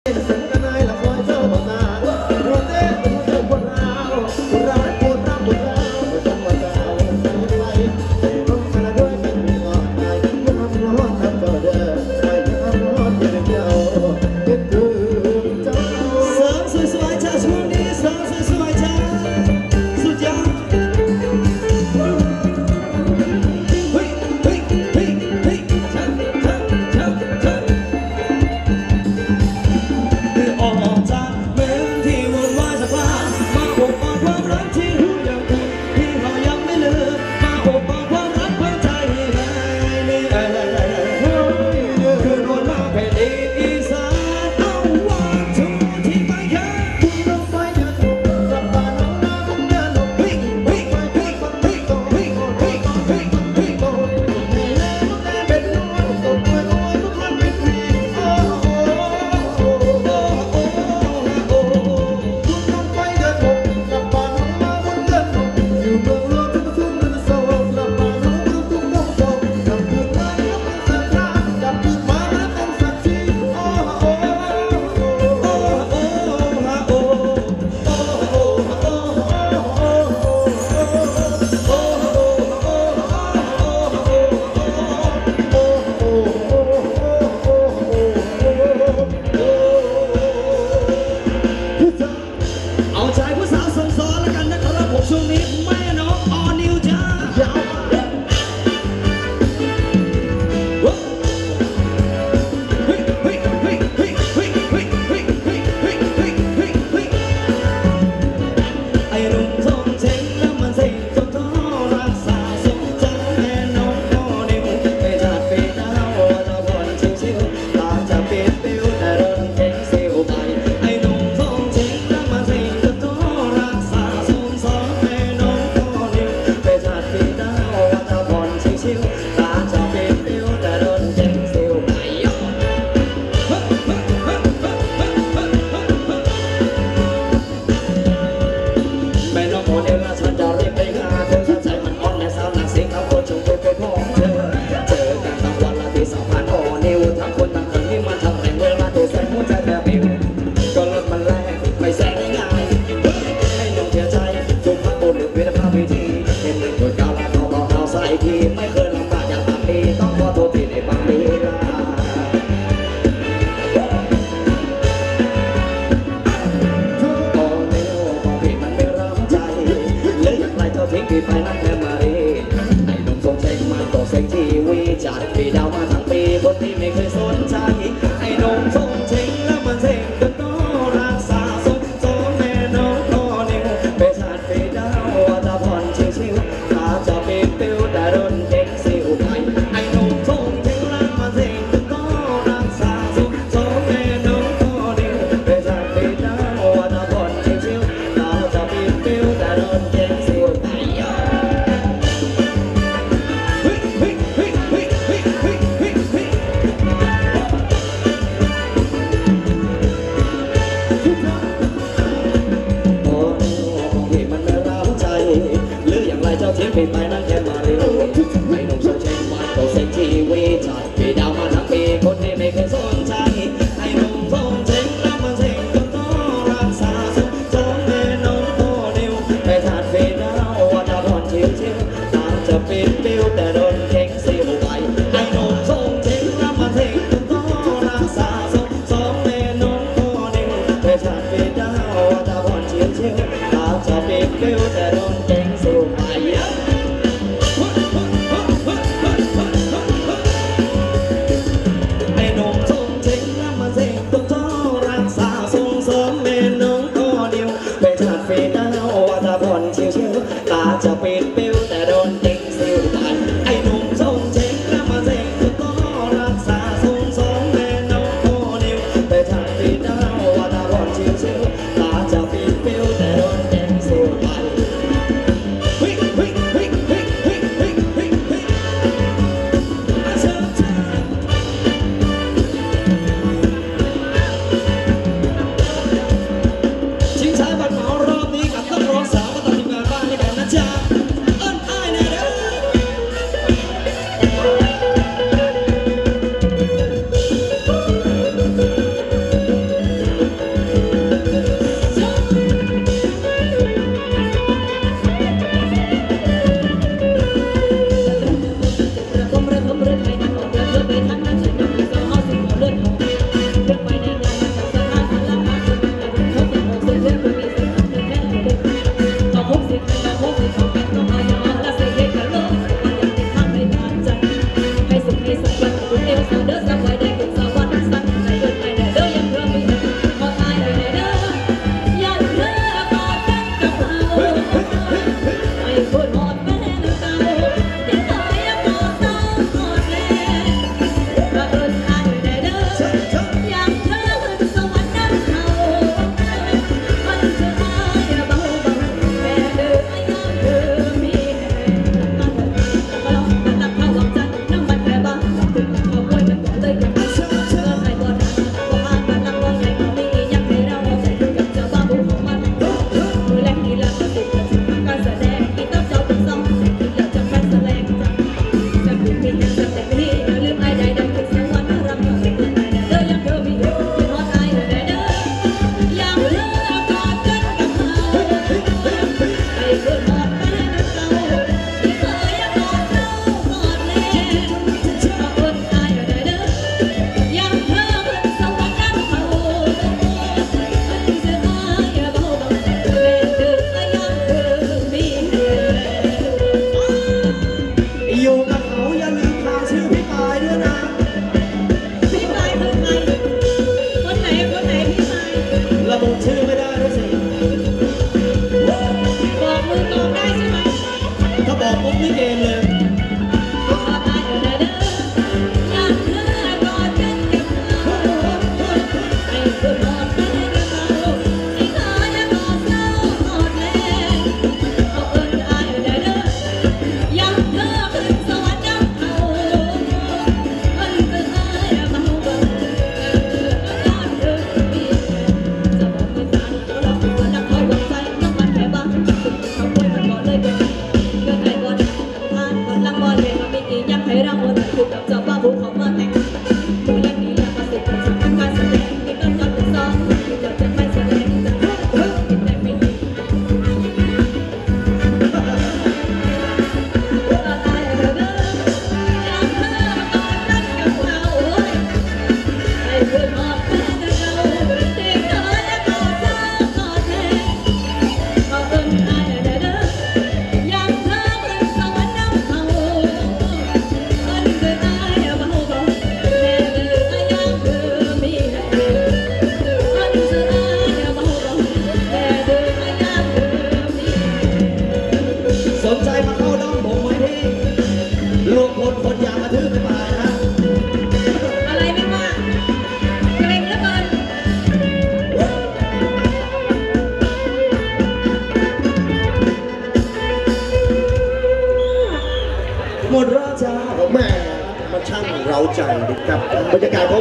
เ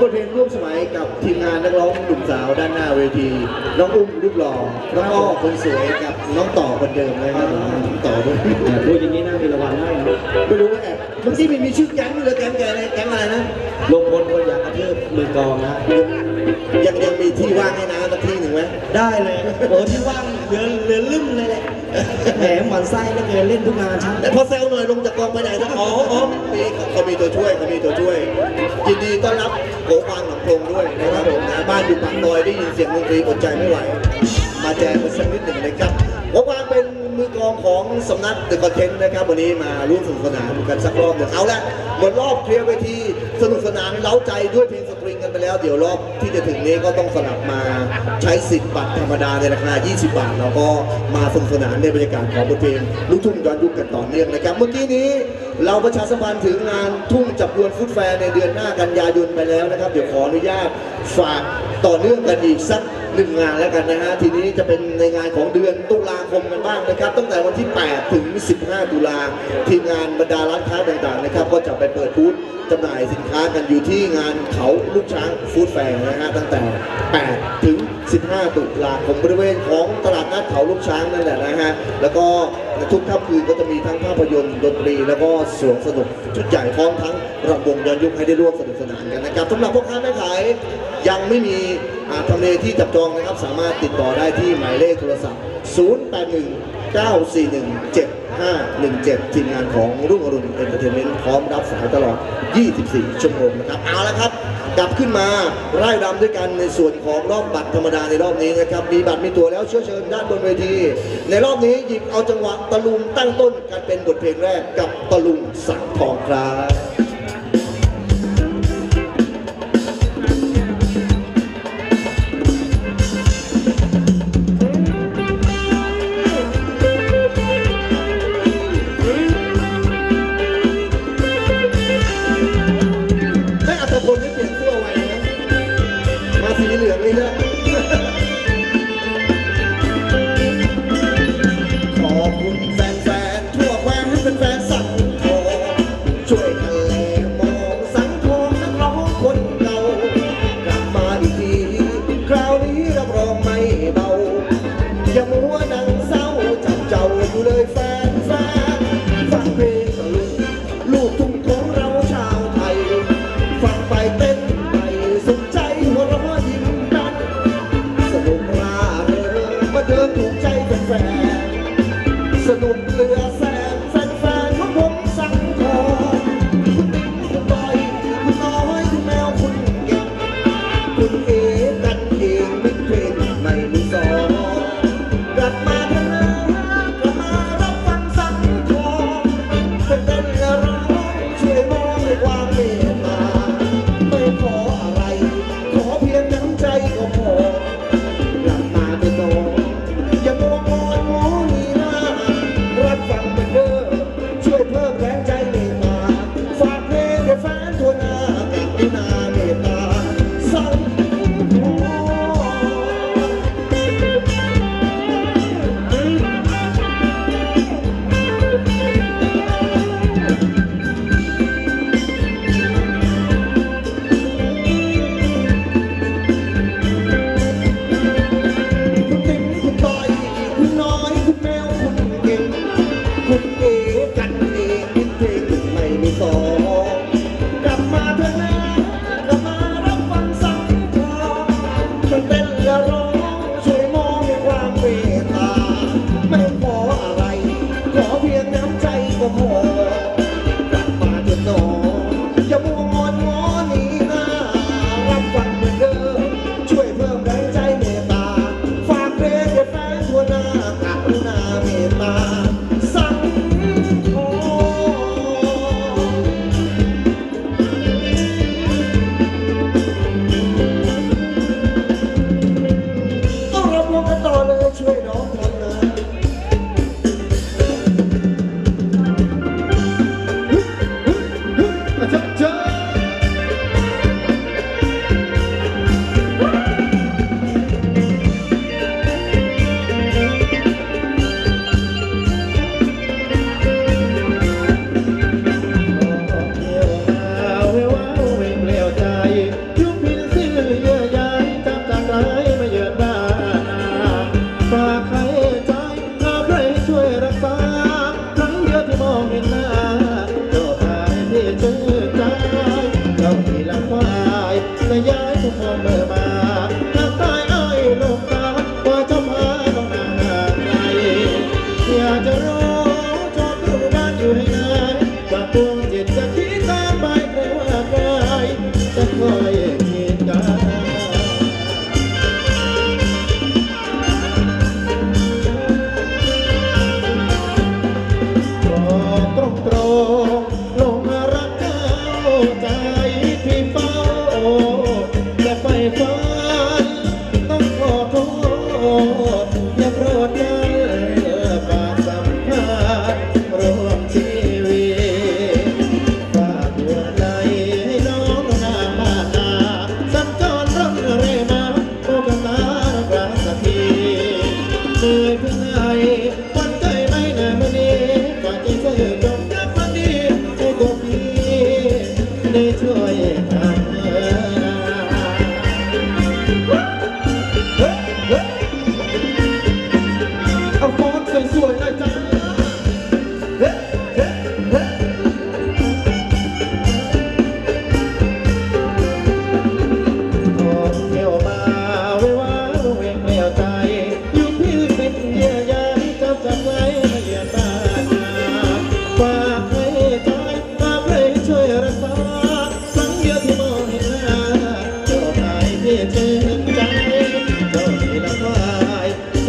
ทเพลงร่วมสมัยกับทีมงานนักร้องหนุ่มสาวด้านหน้าเวทีน้องอุ้มรูปหล่อน้องอ้อคนสวยกับน้องต่อคนเดิมนะครับต่อด้วยพูดอย่างนี้น่ามีรางวัลให้ไม่รู้ว่าแอบเมื่อกี้มีชื่อแก๊งเลยแก๊งอะไรแก๊งอะไรนะลงพลคนอยากกระทืบมือกองนะยังมีที่ว่างให้นะสักที่หนึ่งไหมได้เลยโอ้ที่ว่างเหลือลืมเลยแหละแหมหมันไส้แล้วเกินเล่นทุกงานชั้นแต่พอเซลหน่อยลงจากกองไปไหนนะเขามีตัวช่วยยินดีต้อนรับโกฟางหนองพงด้วยนะครับผมบ้านอยู่ปากซอยได้ยินเสียงดนตรีอดใจไม่ไหวมาแจมกันสักนิดหนึ่งนะครับโกฟางเป็นมือกลองของสำนักเดอะคอนเทนต์นะครับวันนี้มาร่วมสนุกสนานกันสักรอบหนึ่งเอาละหมดรอบเคลียร์เวทีสนุกสนานเล้าใจด้วยเพลงสตริงกันไปแล้วเดี๋ยวรอบที่จะถึงนี้ก็ต้องสลับมาใช้สิทธิ์บัตรธรรมดาในราคา20 บาทแล้วก็มาสนุกสนานในบรรยากาศของบทเพลงลูกทุ่งย้อนยุคกันต่อเนื่องนะครับเมื่อกี้นี้เราประชาสัมพันธ์ถึงงานทุ่งจับยวนฟุตแฟร์ในเดือนหน้ากันยายนไปแล้วนะครับเดี๋ยวขออนุญาตฝากต่อเนื่องกันอีกสัก1 งานแล้วกันนะฮะทีนี้จะเป็นในงานของเดือนตุลาคมกันบ้างนะครับตั้งแต่วันที่8ถึง15 ตุลาทีมงานบรรดาร้านค้าต่างๆนะครับก็จะไปเปิดบูธจำหน่ายสินค้ากันอยู่ที่งานเขาลูกช้างฟู้ดแฟร์นะฮะตั้งแต่8ถึง15 ตุลาคมบริเวณของตลาดนัดเขาลูกช้างนั่นแหละนะฮะแล้วก็ทุกค่ำคืนก็จะมีทั้งภาพยนตร์ดนตรีแล้วก็สวนสนุกชุดใหญ่พร้อมทั้งรำวงย้อนยุคให้ได้ร่วมสนุกสนานกันนะครับสำหรับพ่อค้าแม่ขายยังไม่มีทำเลที่จับจองนะครับสามารถติดต่อได้ที่หมายเลขโทรศัพท์ 0819417517 ทีมงานของรุ่งอรุณเอนเตอร์เทนเมนต์พร้อมรับสายตลอด 24 ชั่วโมงนะครับเอาละครับกลับขึ้นมาไล่รำด้วยกันในส่วนของรอบบัตรธรรมดาในรอบนี้นะครับมีบัตรมีตัวแล้วเชิญด้านบนเวทีในรอบนี้หยิบเอาจังหวะตะลุงตั้งต้นกันเป็นบทเพลงแรกกับตะลุงสังทองครับสีเหลืองนี่นะขอบคุณแฟนๆทั่วแคว้นให้เป็นแฟนสังทองช่วยกันแลมองสังทองนักร้องคนเก่ากลับมาอีกทีคราวนี้รับรองไม่เบาอย่ามัวนั่งเศร้าจับเจ้าอยู่เลยแฟนฟังเพลงตะลุงลูกทุ่งของเราชาวไทยฟังไปเต้นไปสุขใจหัวเราะยิ้มสนุกร่าเริงมาเดินถูกใจแฟนสนุกเหลือแสนแฟนของผมสังทองคุณติ๊กคุณต้อยคุณน้อยคุณแมวคุณเก่งคุณเอกันเองมิตรเพลงไม่มีสองกลับมาเถอะนะกลับมารับฟังสังทองเป็นเต้นและร้องช่วยมองด้วยความเมตตาไม่ขออะไรขอเพียงน้ำใจก็พออย่ามัวงอนงอนี่นะรับฟังเหมือนเดิมช่วยเพิ่มแรงใจเมตตาฝากเพลงให้แฟนทั่วหน้ากรุณาเมตตาสังทองคุณเอกันเองมิตรเพลงไม่มีสองกลับมาเถอะนะกลับมารับฟังสังทองช่วยเต้นและร้องช่วยมองด้วยความเมตตาไม่ขออะไรขอเพียงน้ำใจก็พอกลับมาเถอะน้องอย่ามัวงอนงอนี่นะรับฟังเหมือนเดิมช่วยเพิ่มแรงใจเมตตาฝากเพลงให้แฟนทั่วหน้ากรุณาเมตตาสังทอง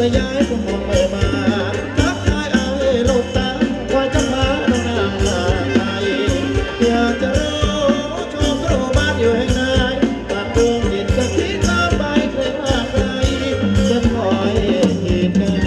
ย้ายก็มองไม่มาทักทายเอาโลกตาว่าจะพาน้องนางมาไทยอยากจะรู้ชมครูบ้านอยู่แห่งไหนปากดวงจิตจะคิดตามไปใครว่าใครจะคอยคิดกัน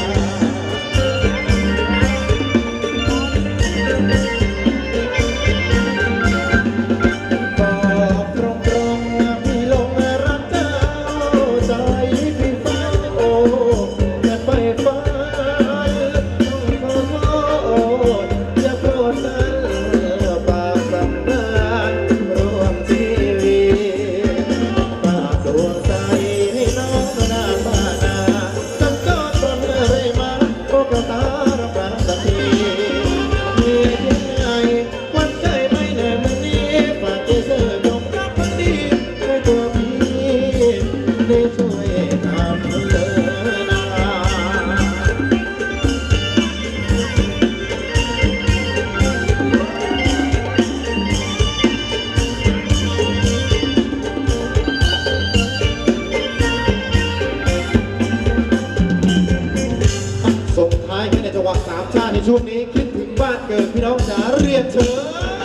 ในช่วงนี้คิดถึงบ้านเกิดพี่น้องจ๋าเรียนเชิญ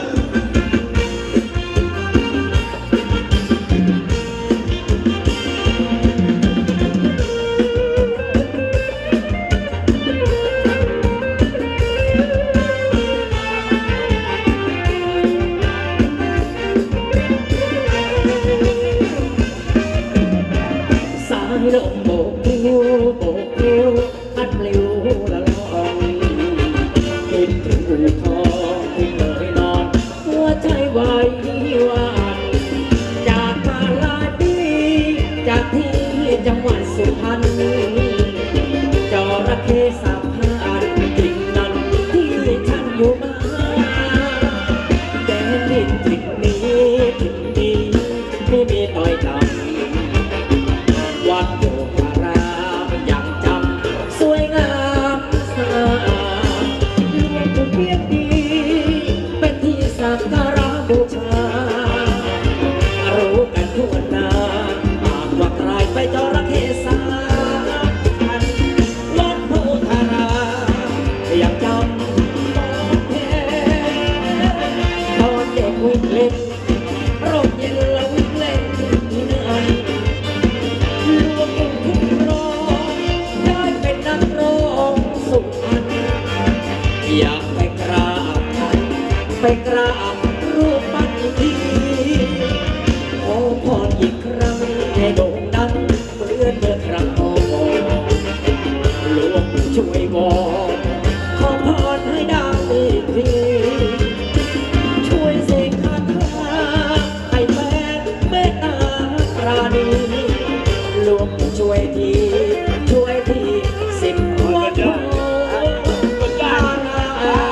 สายลมโบกพลิ้วโบกพลิ้วพัดปลิวละลองคิดถึงอู่ทองที่เคยนอนหัวใจไหวหวั่นจากมาหลายปีจากที่จังหวัดสุพรรณจระเข้สามพานจริงนั้นที่ฉันอยู่มาแต่ดินถิ่นนี้ถิ่นนี้ไม่มีต่อยต่ำวัดโยธารามยังจำสวยงามสะอาดเรียกเพียงดีเป็นที่สักการะบูชารู้กันทั่วหน้าหากว่าใครไปจระเข้สามพันวัดโพธารามยังจำแท้ตอนเด็กวิ่งเล่นร่มเย็นแล้ววิ่งเล่นที่นั่นรวมเป็นทุกร้องได้เป็นนักร้องสุพรรณอยากไปกราบท่านไปกราบรูปปั้นอีกทีขอพรอีกครั้งให้โด่งดังเหมือนเมื่อครั้งก่อนหลวงปู่ช่วยวอนขอพรให้ดังอีกทีช่วยเสกคาถาให้แฟนเมตตาปราณีหลวงปู่ช่วยทีช่วยทีสิบวัดโพธาราม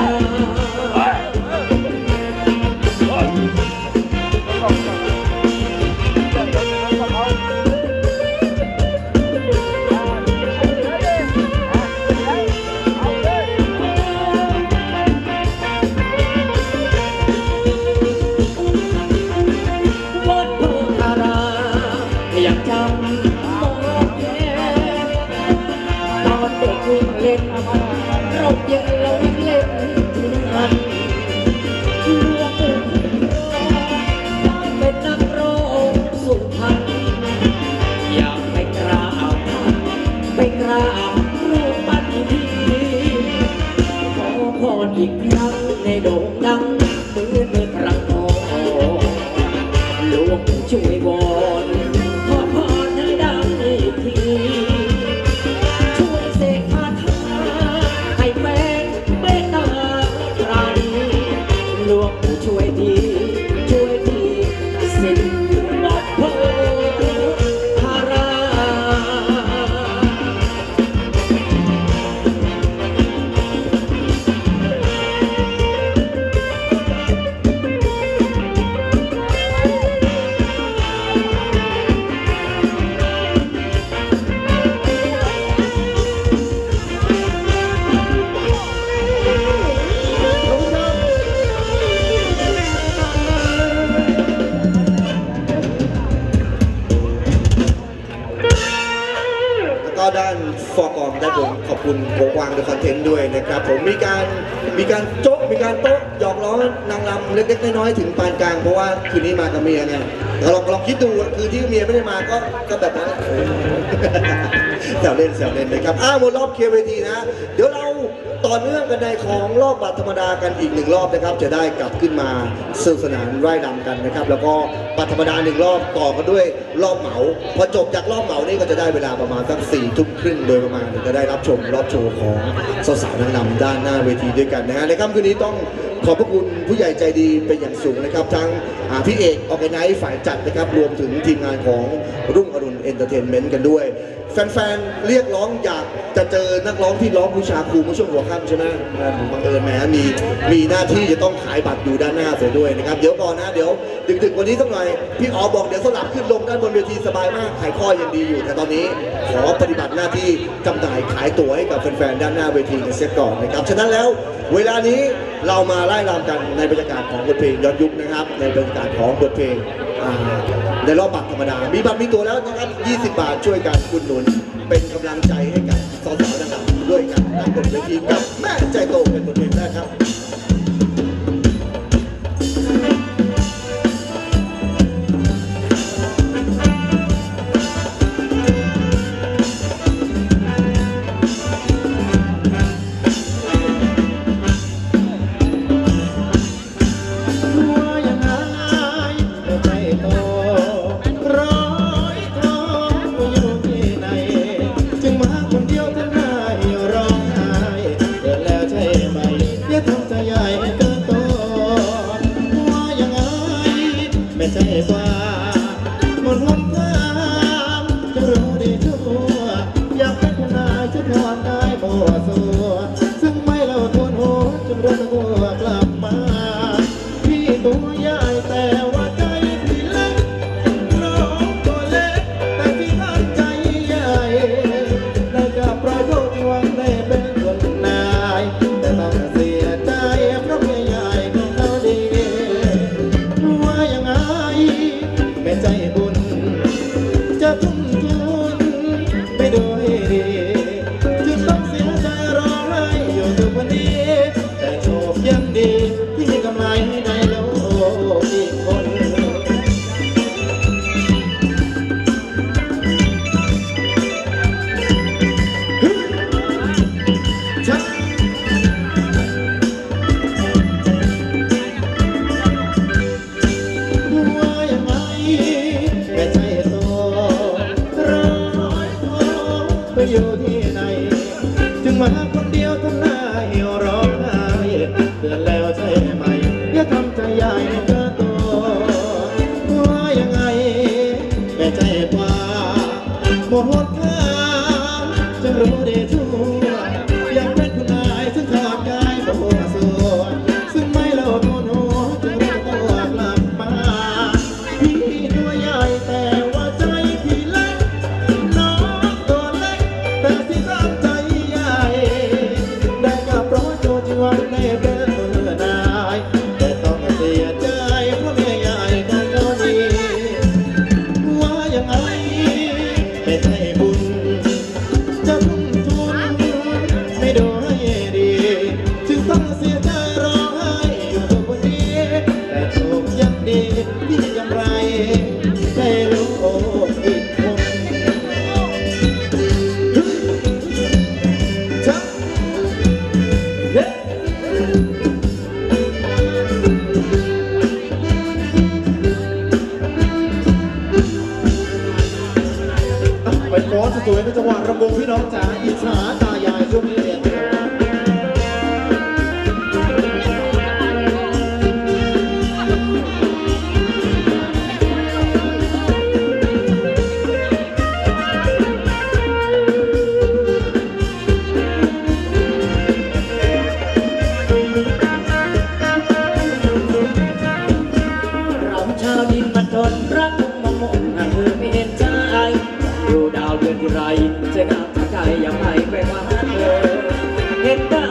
วัดโพธารามยังจำมองแค่ตอนเด็กวิ่งเล่นเราเยอะเราวิ่งเล่นที่นั่นหลวงปู่ได้เป็นนักร้องสุพรรณอยากไปกราบท่านไปกราบรูปปั้นอีกทีขอพรอีกครั้งในโด่งดังเหมือนเมื่อครั้งก่อนหลวงปู่ช่วยวอนขอพรให้ดังอีกทีช่วยเสกคาถาให้แฟนเมตตาปราณีหลวงปู่ช่วยทีช่วยทีสิ้นวัดโพธารามก็ด้านฟอร์กองด้านบนขอบคุณโกวางเดอะคอนเทนต์ด้วยนะครับผมมีการโจ๊กมีการโต๊ะหยอกล้อนางรำเล็กๆน้อยๆถึงปานกลางเพราะว่าคืนนี้มากับเมียไงเราลองคิดดูคือที่เมียไม่ได้มาก็แบบนั้นแซวเล่นนะครับหมดรอบเคเวทีนะเดี๋ยวเราต่อเนื่องกันในของรอบบัตรธรรมดากันอีก1 รอบนะครับจะได้กลับขึ้นมาสนุกสนานไร่รำกันนะครับแล้วก็บัตรธรรมดา1 รอบต่อกันด้วยรอบเหมาพอจบจากรอบเหมานี่ก็จะได้เวลาประมาณสัก4 ทุ่มครึ่งโดยประมาณจะได้รับชมรอบโชว์ของสาวๆนางรำด้านหน้าเวทีด้วยกันนะฮะในค่ำคืนนี้ต้องขอบพระคุณผู้ใหญ่ใจดีเป็นอย่างสูงนะครับทั้งพี่เอกออร์แกไนซ์ฝ่ายจัดนะครับรวมถึงทีมงานของรุ่งอรุณเอนเตอร์เทนเมนต์กันด้วยแฟนๆเรียกร้องอยากจะเจอนักร้องที่ร้องบูชาครูเมื่อช่วงหัวค่ำใช่ไหมบังเอิญแหมมีหน้าที่จะต้องขายบัตรอยู่ด้านหน้าเสียด้วยนะครับเดี๋ยวก่อนนะเดี๋ยวดึกๆวันนี้สักหน่อยพี่อ๋อบอกเดี๋ยวสลับขึ้นลงด้านบนเวทีสบายมากขายข้อยังดีอยู่แต่ตอนนี้ขอปฏิบัติหน้าที่จำหน่ายขายตั๋วให้กับแฟนๆด้านหน้าเวทีกันเสียก่อนนะครับฉะนั้นแล้วเวลานี้เรามาไล่รำกันในบรรยากาศของบทเพลงย้อนยุคนะครับในบรรยากาศของบทเพลงในรอบบัตรธรรมดามีบัตรมีตั๋วแล้วนะครับ20 บาทช่วยกันอุดหนุนเป็นกำลังใจให้กับสาวๆนะครับด้วยกันนั่งบนเวทีกับแม่ใจโตเป็นบทเพลงแรกครับอยู่ที่ไหนจึงมาคนเดียวทำหน้าเหี่ยวร้องไห้เตือนแล้วใช่ไหมอย่าทำใจใหญ่เกินตัวว่ายังไงแม่ใจกว่าหมดหนทางจะรู้ได้ทั่วอยากเป็นคุณนายซึ่งขาดกายบ่หัวส่วนซึ่งไม่เล่าตัวหนูจึงรู้ตัวกลับมาพี่ตัวใหญ่แต่ว่าใจพี่เล็กน้องตัวเล็กแต่ที่ตั้งใจใหญ่ได้กับเพราะโจทย์ที่หวังในเป็นมือนายแต่ต้องเสียใจเพราะเมียใหญ่ของเขาดีว่ายังไงไม่ใช่บุญจะทุ่มทุนไม่ดูให้ดีจึงต้องเสียใจร้องไห้อยู่ทุกวันนี้แต่โชคยังดีที่กำไรได้รู้อีกคนชักเย้ไปฟ้อนสวยๆในจังหวะระบงพี่น้องจ๋าอิจฉาตายายช่วงนี้เนี่ยเราชาวดินมันทนรักมะม่วงหาเธอไม่เห็นใจดูดาวเดือนที่ไรใจงามใจยังไม่ไปว่าเธอเห็นได้